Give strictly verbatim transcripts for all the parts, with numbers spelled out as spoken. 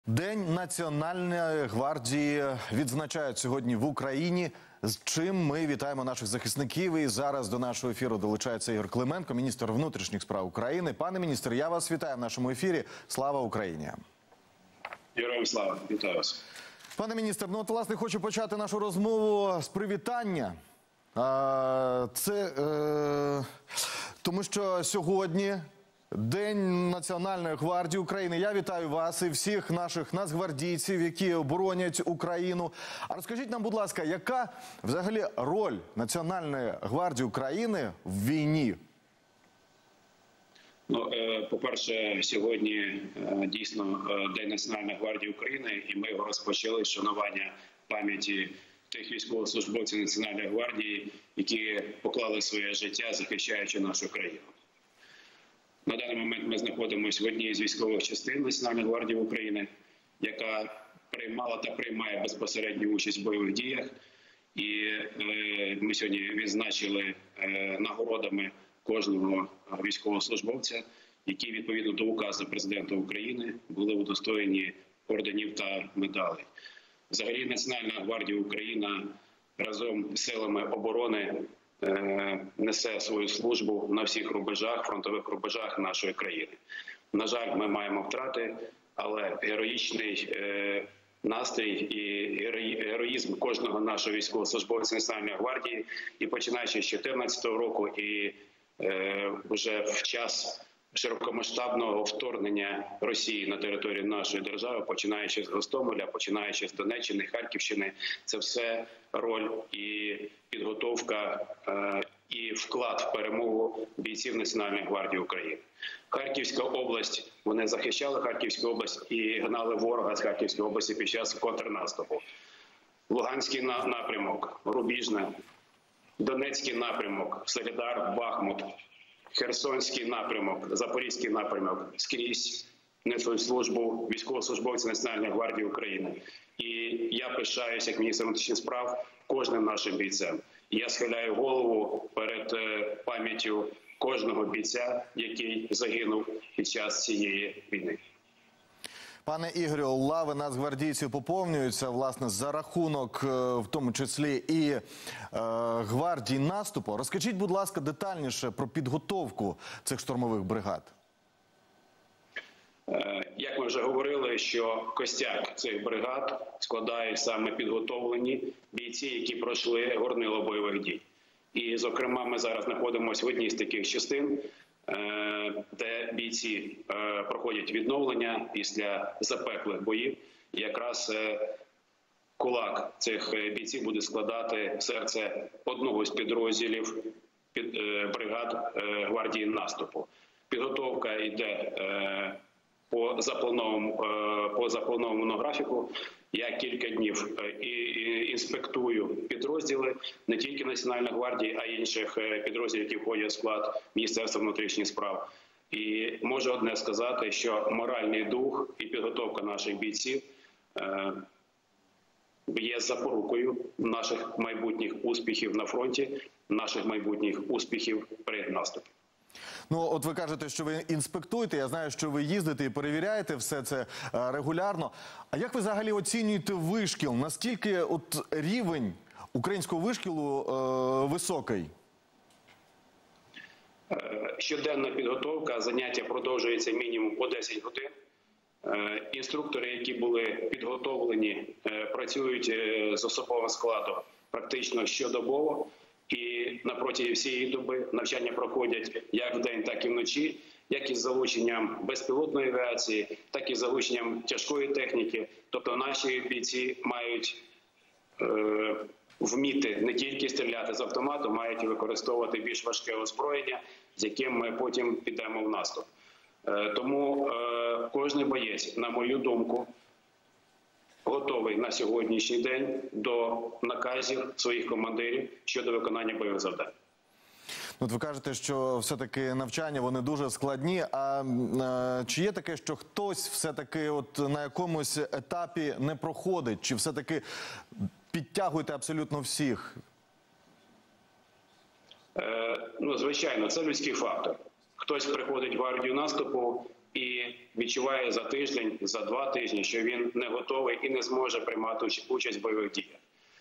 День Національної гвардії відзначають сьогодні в Україні, з чим ми вітаємо наших захисників. І зараз до нашого ефіру долучається Ігор Клименко, міністр внутрішніх справ України. Пане міністр, я вас вітаю в нашому ефірі. Слава Україні! Героям слава! Вітаю вас! Пане міністр, ну от, власне, хочу почати нашу розмову з привітання. А, це е, тому що сьогодні День Національної гвардії України. Я вітаю вас і всіх наших нацгвардійців, які оборонять Україну. А розкажіть нам, будь ласка, яка взагалі роль Національної гвардії України в війні? Ну, по-перше, сьогодні дійсно День Національної гвардії України, і ми його розпочали з шанування пам'яті тих військовослужбовців Національної гвардії, які поклали своє життя, захищаючи нашу країну. На даний момент ми знаходимося в одній з військових частин Національної гвардії України, яка приймала та приймає безпосередню участь в бойових діях. І е, ми сьогодні відзначили е, нагородами кожного військовослужбовця, які відповідно до указу президента України були удостоєні орденів та медалей. Взагалі Національна гвардія України разом з силами оборони несе свою службу на всіх рубежах, фронтових рубежах нашої країни. На жаль, ми маємо втрати, але героїчний е, настрій і героїзм кожного нашого військовослужбовця Національної гвардії, і починаючи з дві тисячі чотирнадцятого року, і е, вже в час широкомасштабного вторгнення Росії на територію нашої держави, починаючи з Гостомеля, починаючи з Донеччини, Харківщини, це все роль і підготовка е, і вклад в перемогу бійців Національної гвардії України. Харківська область, вони захищали Харківську область і гнали ворога з Харківської області під час контрнаступу. Луганський напрямок, Рубіжне, Донецький напрямок, Солідар, Бахмут, Херсонський напрямок, Запорізький напрямок, скрізь несуть службу військовослужбовці Національної гвардії України. І я пишаюся як міністр внутрішніх справ кожним нашим бійцем. Я схиляю голову перед пам'яттю кожного бійця, який загинув під час цієї війни. Пане Ігорю, лави нацгвардійців поповнюються, власне, за рахунок, в тому числі, і е, гвардії наступу. Розкажіть, будь ласка, детальніше про підготовку цих штурмових бригад. Як ми вже говорили, що костяк цих бригад складають саме підготовлені бійці, які пройшли горнило бойових дій. І, зокрема, ми зараз знаходимося в одній з таких частин, де бійці проходять відновлення після запеклих боїв. І якраз кулак цих бійців буде складати серце одного з підрозділів бригад гвардії наступу. Підготовка йде по запланованому, по запланованому графіку. Я кілька днів інспектую підрозділи не тільки Національної гвардії, а й інших підрозділів, які входять в склад Міністерства внутрішніх справ. І можу одне сказати, що моральний дух і підготовка наших бійців є запорукою наших майбутніх успіхів на фронті, наших майбутніх успіхів при наступі. Ну, от ви кажете, що ви інспектуєте, я знаю, що ви їздите і перевіряєте все це е, регулярно. А як ви взагалі оцінюєте вишкіл? Наскільки от рівень українського вишкілу е, високий? Щоденна підготовка, заняття продовжується мінімум по десять годин. Е, інструктори, які були підготовлені, е, працюють е, з особовим складом практично щодобово. І на протязі всієї доби навчання проходять як вдень, так і вночі, як із залученням безпілотної авіації, так і з залученням тяжкої техніки. Тобто наші бійці мають е, вміти не тільки стріляти з автомату, мають використовувати більш важке озброєння, з яким ми потім підемо в наступ. Е, тому е, кожен боєць, на мою думку, готовий на сьогоднішній день до наказів своїх командирів щодо виконання бойових завдань. От ви кажете, що все-таки навчання, вони дуже складні. А е, чи є таке, що хтось все-таки от на якомусь етапі не проходить? Чи все-таки підтягуєте абсолютно всіх? Е, ну, звичайно, це людський фактор. Хтось приходить в гвардію наступу, і відчуває за тиждень, за два тижні, що він не готовий і не зможе приймати участь в бойових діях.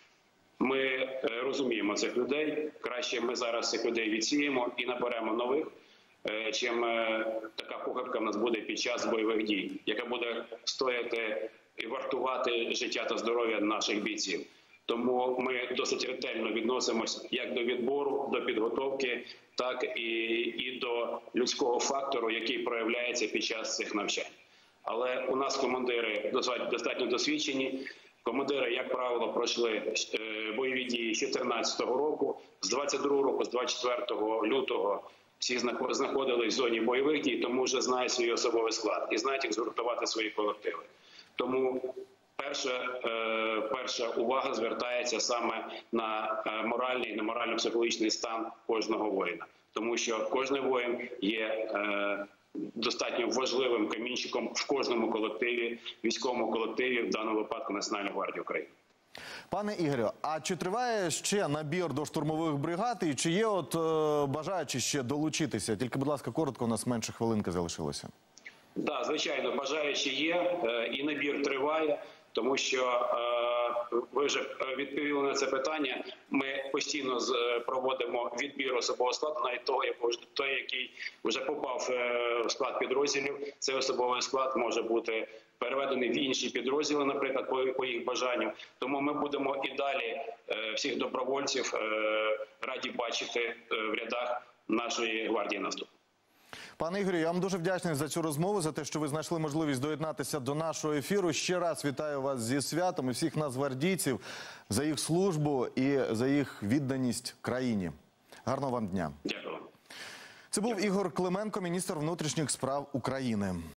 Ми е, розуміємо цих людей. Краще ми зараз цих людей відсіємо і наберемо нових, е, чим е, така похибка в нас буде під час бойових дій, яка буде стояти і вартувати життя та здоров'я наших бійців. Тому ми досить ретельно відносимося як до відбору, до підготовки, так і, і до людського фактору, який проявляється під час цих навчань. Але у нас командири достатньо досвідчені. Командири, як правило, пройшли бойові дії з дві тисячі чотирнадцятого року, з двадцять другого року, з двадцять четвертого лютого всі знаходились в зоні бойових дій, тому вже знають свій особовий склад і знають, як згуртувати свої колективи. Тому перша, е, перша увага звертається саме на моральний, на морально-психологічний стан кожного воїна. Тому що кожен воїн є е, достатньо важливим камінчиком в кожному колективі, військовому колективі, в даному випадку Національної гвардії України. Пане Ігорю, а чи триває ще набір до штурмових бригад і чи є от е, бажаючі ще долучитися? Тільки, будь ласка, коротко, у нас менше хвилинки залишилося. Так, да, звичайно, бажаючі є, е, і набір триває, тому що е, ви вже відповіли на це питання. Ми постійно з, проводимо відбір особового складу, навіть того, той, який вже попав е, в склад підрозділів. Цей особовий склад може бути переведений в інші підрозділи, наприклад, по, по їх бажанню. Тому ми будемо і далі е, всіх добровольців е, раді бачити е, в рядах нашої гвардії наступу. Пане Ігорю, я вам дуже вдячний за цю розмову, за те, що ви знайшли можливість доєднатися до нашого ефіру. Ще раз вітаю вас зі святом і всіх нас, гвардійців, за їх службу і за їх відданість країні. Гарного вам дня. Дякую. Це був Ігор Клименко, міністр внутрішніх справ України.